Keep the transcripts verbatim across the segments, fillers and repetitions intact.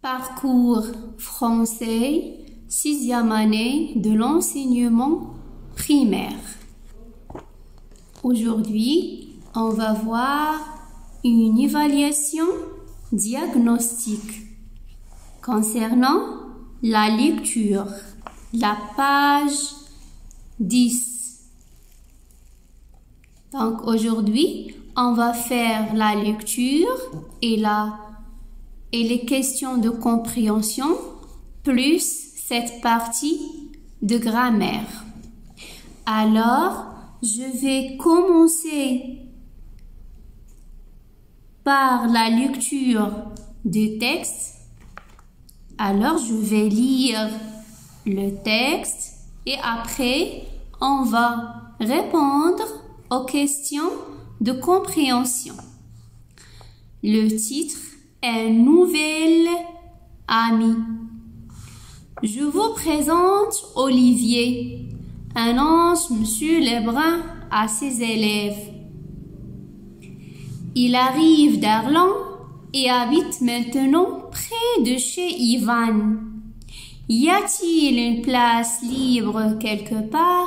Parcours français, sixième année de l'enseignement primaire. Aujourd'hui, on va voir une évaluation diagnostique concernant la lecture, la page dix. Donc aujourd'hui, on va faire la lecture et la et les questions de compréhension plus cette partie de grammaire. Alors, je vais commencer par la lecture du texte. Alors, je vais lire le texte et après, on va répondre aux questions de compréhension. Le titre: un nouvel ami. Je vous présente Olivier, un ange Monsieur Lebrun à ses élèves. Il arrive d'Arlon et habite maintenant près de chez Ivan. Y a-t-il une place libre quelque part?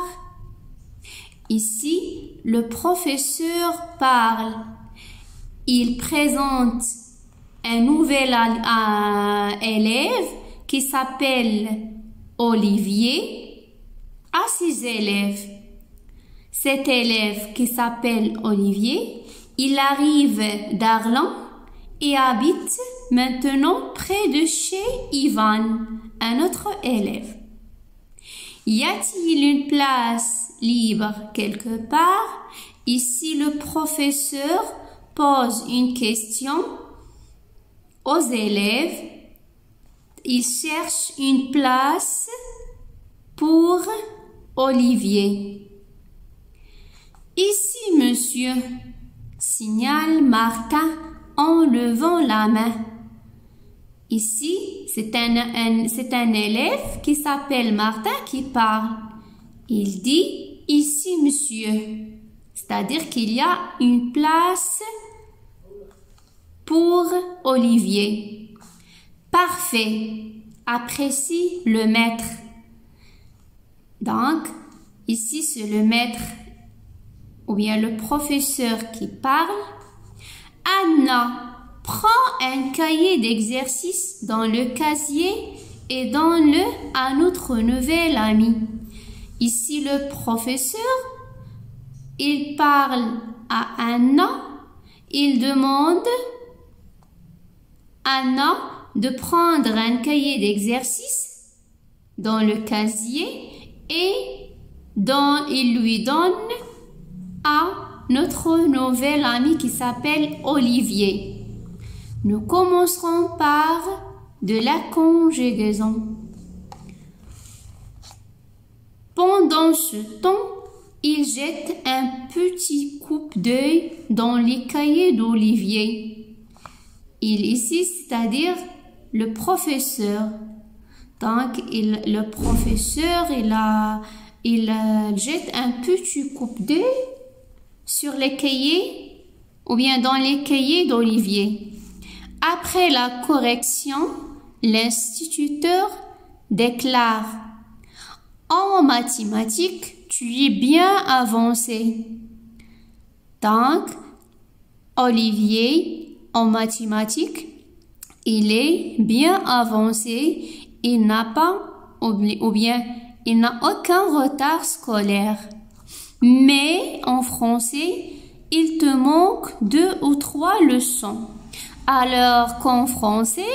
Ici, le professeur parle. Il présente un nouvel euh, élève qui s'appelle Olivier à ses élèves. Cet élève qui s'appelle Olivier, il arrive d'Arlon et habite maintenant près de chez Ivan, un autre élève. Y a-t-il une place libre quelque part? Ici, le professeur pose une question aux élèves. Il cherche une place pour Olivier. Ici, monsieur, signale Martin en levant la main. Ici, c'est un, un, c'est un élève qui s'appelle Martin qui parle. Il dit « Ici, monsieur », c'est-à-dire qu'il y a une place pour Olivier. Parfait, apprécie le maître. Donc, ici, c'est le maître ou bien le professeur qui parle. Anna, prends un cahier d'exercice dans le casier et donne-le à notre nouvel ami. Ici, le professeur, il parle à Anna. Il demande à Anna de prendre un cahier d'exercice dans le casier et dont il lui donne à notre nouvel ami qui s'appelle Olivier. Nous commencerons par de la conjugaison. Pendant ce temps, il jette un petit coup d'œil dans les cahiers d'Olivier. Il ici, c'est-à-dire le professeur. Donc, il, le professeur, il, a, il a, jette un petit coup d'œil sur les cahiers ou bien dans les cahiers d'Olivier. Après la correction, l'instituteur déclare: en mathématiques, tu es bien avancé. Donc, Olivier, en mathématiques, il est bien avancé. Il n'a pas, ou bien, il n'a aucun retard scolaire. Mais en français, il te manque deux ou trois leçons. Alors qu'en français,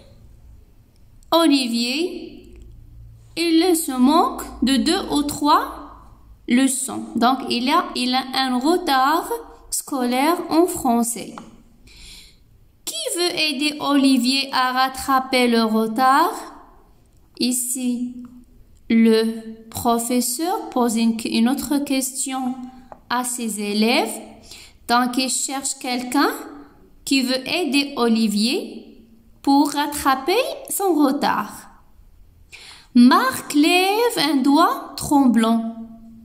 Olivier, il se manque de deux ou trois leçons. Donc, il a, il a un retard scolaire en français. Qui veut aider Olivier à rattraper le retard? Ici, le professeur pose une, une autre question à ses élèves. Donc, il cherche quelqu'un qui veut aider Olivier pour rattraper son retard. Marc lève un doigt tremblant.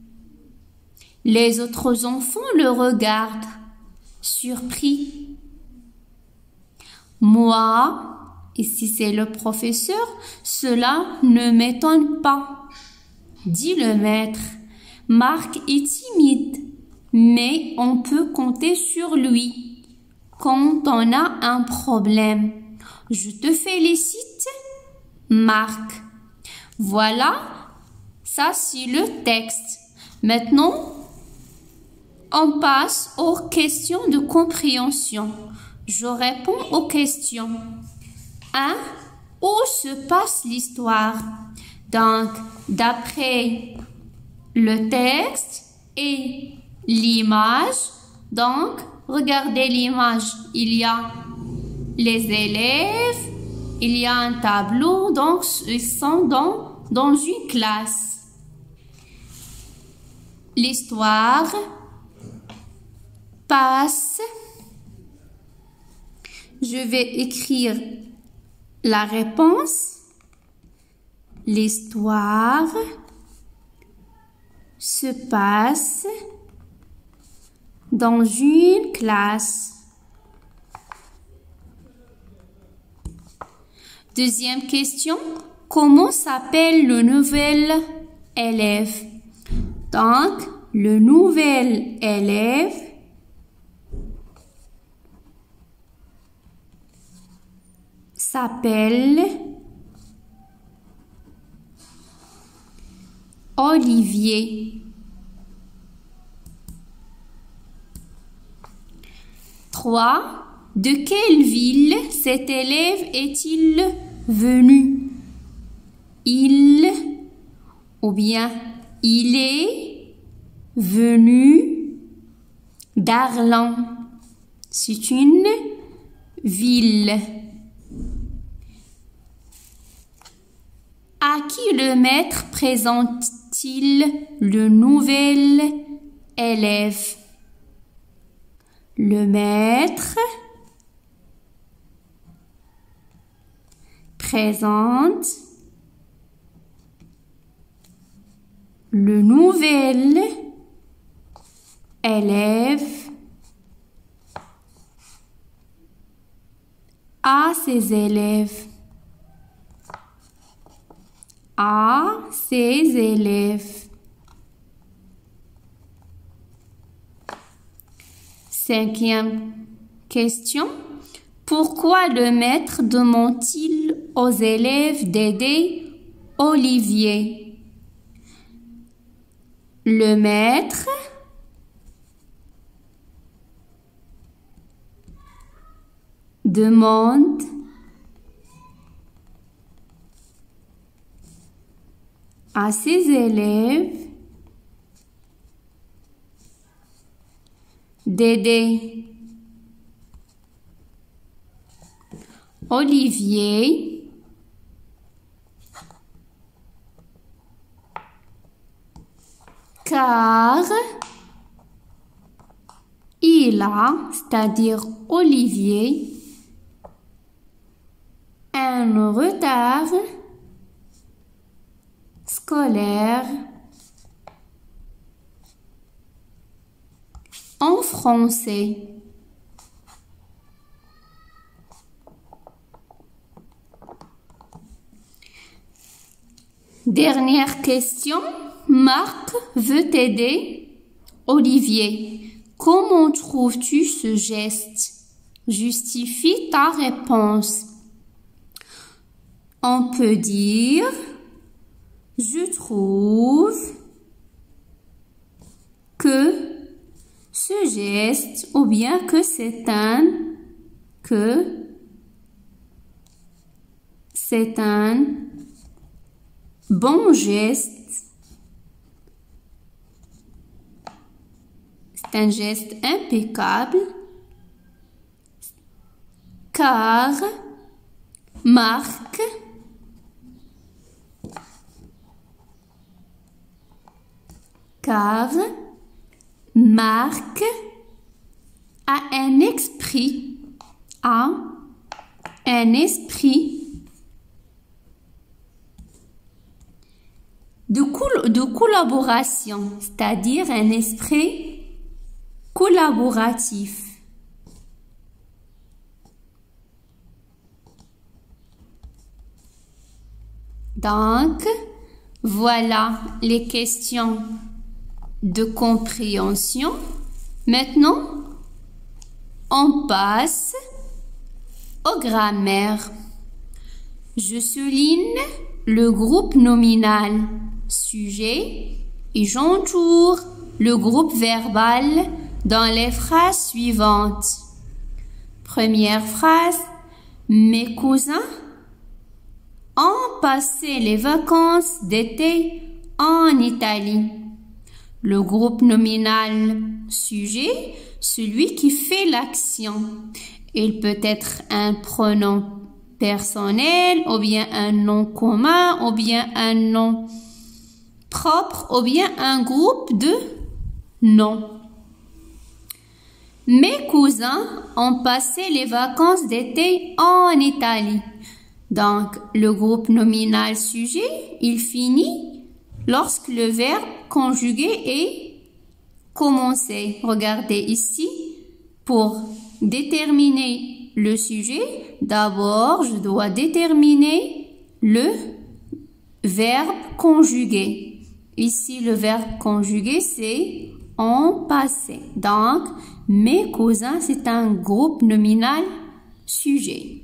Les autres enfants le regardent, surpris. Moi, Et si c'est le professeur, cela ne m'étonne pas, dit le maître. Marc est timide, mais on peut compter sur lui quand on a un problème. Je te félicite, Marc. Voilà, ça c'est le texte. Maintenant, on passe aux questions de compréhension. Je réponds aux questions. un. Où se passe l'histoire? Donc, d'après le texte et l'image, donc, regardez l'image. Il y a les élèves, il y a un tableau, donc ils sont dans, dans une classe. L'histoire passe. Je vais écrire la réponse. L'histoire se passe dans une classe. Deuxième question. Comment s'appelle le nouvel élève? Donc, le nouvel élève s'appelle Olivier. trois. De quelle ville cet élève est-il venu? Il ou bien il est venu d'Arlan. C'est une ville. À qui le maître présente-t-il le nouvel élève? Le maître présente le nouvel élève à ses élèves. À ses élèves. Cinquième question. Pourquoi le maître demande-t-il aux élèves d'aider Olivier? Le maître demande à ses élèves d'aider Olivier car il a, c'est-à-dire Olivier, un retard scolaire en français. Dernière question. Marc veut aider Olivier. Comment trouves-tu ce geste? Justifie ta réponse. On peut dire je trouve que ce geste ou bien que c'est un que c'est un bon geste. C'est un geste impeccable car Marc car Marc a un esprit a un esprit de, col de collaboration, c'est-à-dire un esprit collaboratif. Donc, voilà les questions de compréhension. Maintenant, on passe aux grammaires. Je souligne le groupe nominal sujet et j'entoure le groupe verbal dans les phrases suivantes. Première phrase, mes cousins ont passé les vacances d'été en Italie. Le groupe nominal sujet, celui qui fait l'action. Il peut être un pronom personnel, ou bien un nom commun, ou bien un nom propre, ou bien un groupe de noms. Mes cousins ont passé les vacances d'été en Italie. Donc, le groupe nominal sujet, il finit lorsque le verbe conjugué est commencé. Regardez ici, pour déterminer le sujet, d'abord, je dois déterminer le verbe conjugué. Ici, le verbe conjugué, c'est en passé. Donc, mes cousins, c'est un groupe nominal sujet.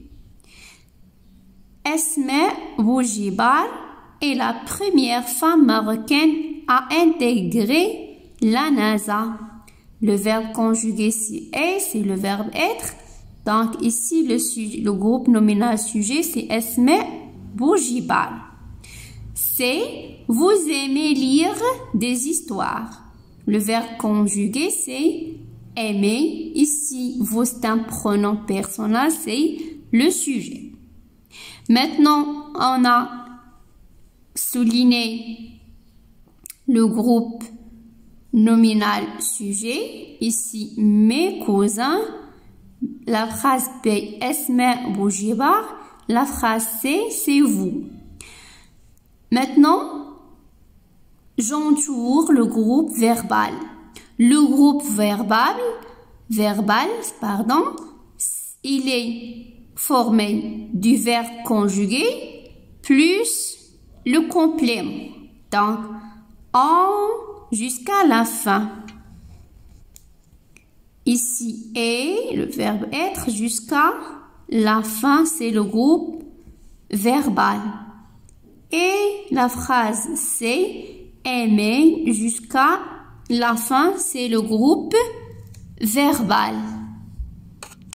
Esma Bougibar est la première femme marocaine à intégrer la NASA. Le verbe conjugué ici est, c'est le verbe être. Donc ici, le, sujet, le groupe nominal sujet, c'est Esma Bougibar. C'est vous aimez lire des histoires. Le verbe conjugué, c'est aimer. Ici, vous, c'est un pronom personnel, c'est le sujet. Maintenant, on a souligné le groupe nominal sujet. Ici, mes cousins. La phrase B, Esma Bougibar. La phrase C, c'est vous. Maintenant, j'entoure le groupe verbal. Le groupe verbal, verbal, pardon, il est formé du verbe conjugué plus le complément. Donc, en jusqu'à la fin. Ici, et le verbe être jusqu'à la fin, c'est le groupe verbal. Et la phrase c'est aimer jusqu'à la fin, c'est le groupe verbal.